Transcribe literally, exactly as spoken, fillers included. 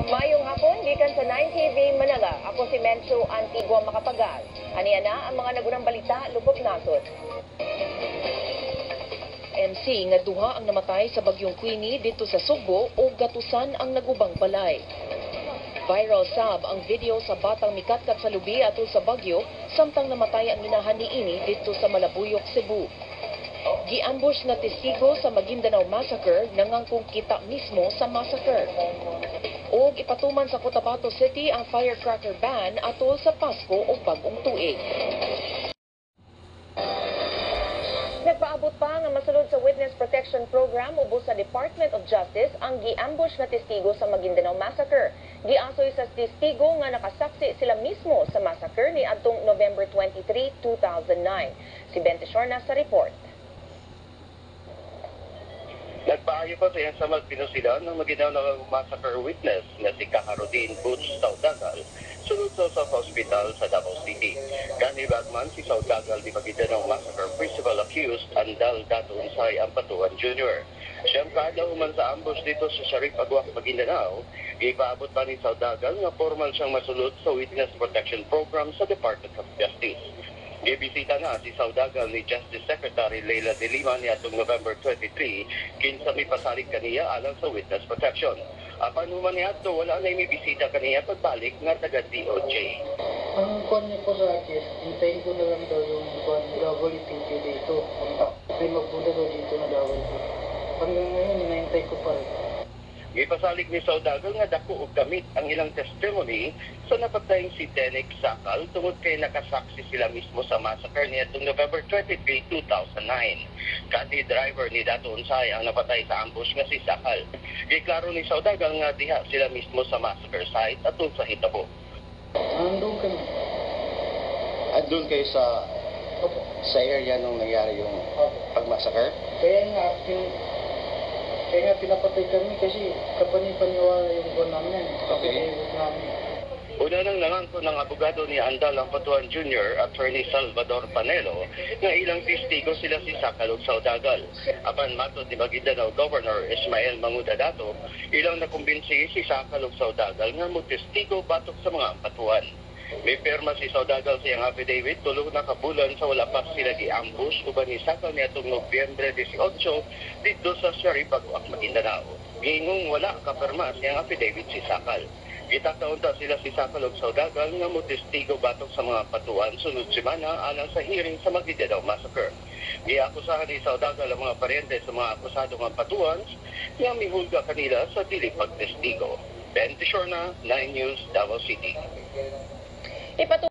Mayong hapon, gikan sa nine T V Manila. Ako si Menso Antigua Macapagal. Aniya na ang mga nagunang balita, lupot natot. M C nga duha ang namatay sa bagyong Queenie dito sa Sugbo o gatusan ang nagubang balay. Viral sab ang video sa batang mikatkat sa lubi atol sa bagyo samtang namatay ang minahan niini dito sa Malabuyok, Cebu. Giambush na testigo sa Maguindanao Massacre nangangkong kita mismo sa massacre. O ipatuman sa Cotabato City ang firecracker ban atol sa Pasko o Bagong Tuig. Nagpaabot pa nga masulod sa Witness Protection Program ubos sa Department of Justice ang giambush na testigo sa Maguindanao Massacre. Giasoy sa testigo nga nakasaksi sila mismo sa massacre ni adtong November twenty-three, two thousand nine. Si Bente Shorna sa report. Nagpaayo pa sa sa magpinusilan ng Maguindanao Massacre witness na si Kaharodin Butch Saudagal sunod sa South Hospital sa Davao City. Gani bagman si Saudagal di Maguindanao Massacre principal accused Andal Dato Unsay Ampatuan Junior Siyang kaadlaw sa ambush dito sa Sharif Aguac, Maguindanao, ipaabot pa ni Saudagal nga formal siyang masulod sa Witness Protection Program sa Department of Justice. Gibisita na si Saudagal ni Justice Secretary Leila de Lima ni atong November twenty-three kinsa may pasalig kaniya alang sa witness protection. Apan human ni ato wala na may bisita kaniya pagbalik nga taga D O J. Ang kwan niya po sa akin, hintayin ko na lang daw yung kwan double P P dito. Kasi magpunta daw dito na double P P. Hanggang ngayon, hinahintay ko pa rin. Gipasalig ni Saudagal nga dako og gamit ang ilang testimony sa napatayng si Denik Sakal tungod kay nakasaksi sila mismo sa massacre niya noong November twenty-three, two thousand nine. Kati driver ni Dato Unsay ang napatay sa ambush nga si Sakal. Giklaro ni Saudagal nga diha sila mismo sa massacre site atol sa hitabo. Andun kami. Andun kayo sa Opo. sa area nung nangyari yung pag-massacre? Kaya nga, yung, kaya nga pinapatay kami kasi kapani-paniwala yung buwan namin. Okay. namin. Una nang nangangko ng abogado ni Andal Ampatuan Junior, Attorney Salvador Panelo, nga ilang testigo sila si Sakal ug Saudagal. Apan matod ni Maguindanao Governor Ismael Manguda Dato, ilang nakumbinsi si Sakal ug Saudagal nga mo testigo batok sa mga ampatuan. May perma si Saudagal sa iyang affidavit tulong na kabulan sa wala pa sila gi-ambush uban ni Sakal ni atong Nobyembre eighteen dito sa Sharif Aguac, Maguindanao. Gingong wala kaperma sa iyang affidavit si Sakal. Gitakaunta sila si Sakal ug Saudagal nga mo testigo batok sa mga patuan sunod semana alang sa hearing sa Maguindanao Massacre. Giakusahan ni Saudagal ang mga paryente sa mga akusadong ang patuan nga mihulga kanila sa dili pagtestigo. Bente Shorna, nine News, Davao City. Ipatu